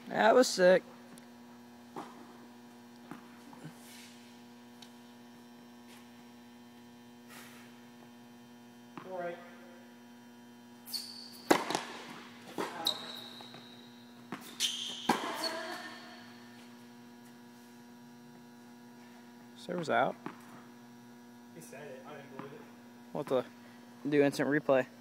That was sick. All right. Server's out. He said it. I didn't believe it. We'll have to do instant replay.